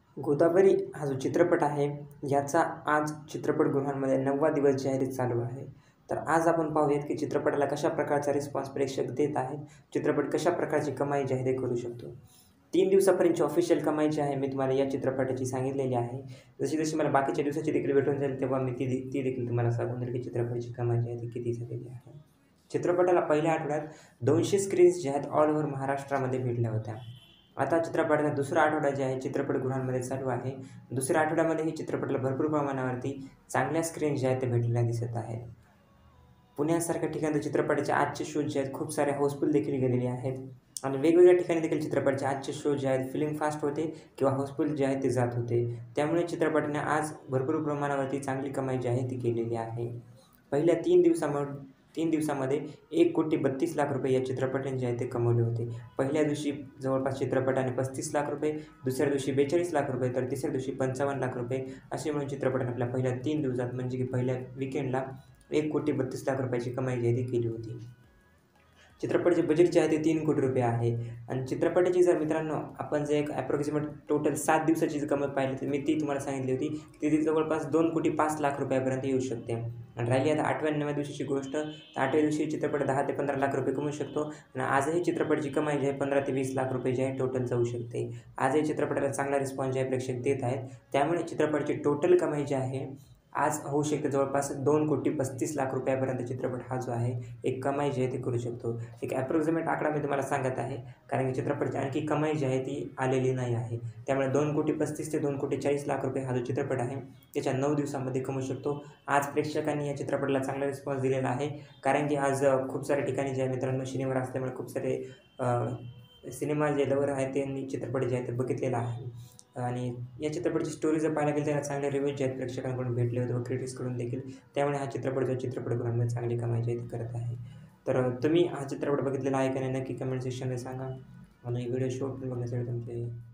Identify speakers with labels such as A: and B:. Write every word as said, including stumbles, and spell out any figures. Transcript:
A: गोदावरी हा जो चित्रपट आहे, याचा आज चित्रपटगृहांमध्ये नववा दिवस जाहीर चालू आहे. तर आज आपण पाहूयात की चित्रपटाला कशा प्रकारचा रिस्पॉन्स प्रेक्षक देत आहेत. चित्रपट कशा प्रकारची कमाई जाहीर करू शकतो. तीन दिवसापर्यंतची ऑफिशियल कमाई जी आहे, मी तुम्हाला या चित्रपटाची सांगितलेली आहे. जशी-जशी मला बाकीच्या दिवसाची देखील भेटून जाईल, तेव्हा मी ती दे ती देखील तुम्हाला सांगून देईल की चित्रपटाची कमाई जी आहे, ती किती झालेली आहे. चित्रपटाला पहिल्या आठवड्यात दोनशे स्क्रीन्स ज्या आहेत ऑल ओव्हर महाराष्ट्रामध्ये भेटल्या होत्या. आता चित्रपटाचा दुसरा आठवडा जे आहे चित्रपटगृहांमध्ये चालू आहे. दुसऱ्या आठवड्यामध्येही चित्रपटाला भरपूर प्रमाणावरती चांगल्या स्क्रीन ज्या आहेत, त्या भेटलेल्या दिसत आहेत. पुण्यासारख्या ठिकाणी चित्रपटाचे आजचे शोज जे आहेत, खूप सारे हाऊसफुल देखील गेलेले आहेत आणि वेगवेगळ्या ठिकाणी देखील चित्रपटाचे आजचे शो जे आहेत, फिल्म फास्ट होते किंवा हाऊसफुल जे आहेत, ते जात होते. त्यामुळे चित्रपटाने आज भरपूर प्रमाणावरती चांगली कमाई जी आहे, ती केलेली आहे. पहिल्या तीन दिवसामध तीन दिवसामध्ये एक कोटी बत्तीस लाख रुपये या चित्रपटाने जे आहे ते कमवले होते. पहिल्या दिवशी जवळपास चित्रपटाने पस्तीस लाख रुपये, दुसऱ्या दिवशी बेचाळीस लाख रुपये, तर तिसऱ्या दिवशी पंचावन्न लाख रुपये असे मिळून चित्रपटाने आपल्या पहिल्या तीन दिवसात म्हणजे की पहिल्या वीकेंडला एक कोटी बत्तीस लाख रुपयाची कमाई जी आहे ती केली होती. चित्रपटाचे बजेट जे आहे ते तीन कोटी रुपये आहे आणि चित्रपटाची जर मित्रांनो आपण जर एक ॲप्रॉक्सिमेट टोटल सात दिवसाची जर कमाई पाहिली, तर मी ती तुम्हाला सांगितली होती की ती जवळपास दोन कोटी पाच लाख रुपयापर्यंत येऊ शकते आणि राहिली आता आठव्या आणि नवव्या दिवशीची गोष्ट, तर आठव्या दिवशी चित्रपट दहा ते पंधरा लाख रुपये कमवू शकतो आणि आजही चित्रपटाची कमाई जी आहे पंधरा ते वीस लाख रुपये जी आहे टोटल जाऊ शकते. आजही चित्रपटाला चांगला रिस्पॉन्स जे आहे प्रेक्षक देत आहेत. त्यामुळे चित्रपटाची टोटल कमाई जी आहे आज होऊ शकते जवळपास दोन कोटी पस्तीस लाख रुपयापर्यंत चित्रपट हा जो आहे एक कमाई जी आहे ती करू शकतो. एक ॲप्रॉक्सिमेट आकडा मी तुम्हाला सांगत आहे, कारण की चित्रपटाची आणखी कमाई जी आहे ती आलेली नाही आहे. त्यामुळे दोन कोटी पस्तीस ते दोन कोटी चाळीस लाख रुपये हा जो चित्रपट आहे, त्याच्या नऊ दिवसामध्ये कमवू शकतो. आज प्रेक्षकांनी या चित्रपटाला चांगला रिस्पॉन्स दिलेला आहे, कारण की आज खूप साऱ्या ठिकाणी जे आहे मित्रांनो शनिवार असल्यामुळे खूप सारे सिनेमा जे लवर आहेत त्यांनी चित्रपट जे आहे ते बघितलेला आहे आणि या चित्रपटाची स्टोरी जर पाहायला गेली तर चांगले रिव्ह्यूज जे आहेत प्रेक्षकांकडून भेटले होते व क्रिटिक्सकडून देखील. त्यामुळे हा चित्रपट जो चित्रपटगृहांमध्ये चांगली कमाई जी आहे ती करत आहे. तर तुम्ही हा चित्रपट बघितलेला आहे का नाही, नक्की कमेंट सेक्शनमध्ये सांगा आणि व्हिडिओ शेवटपर्यंत बघण्यासाठी तुमचे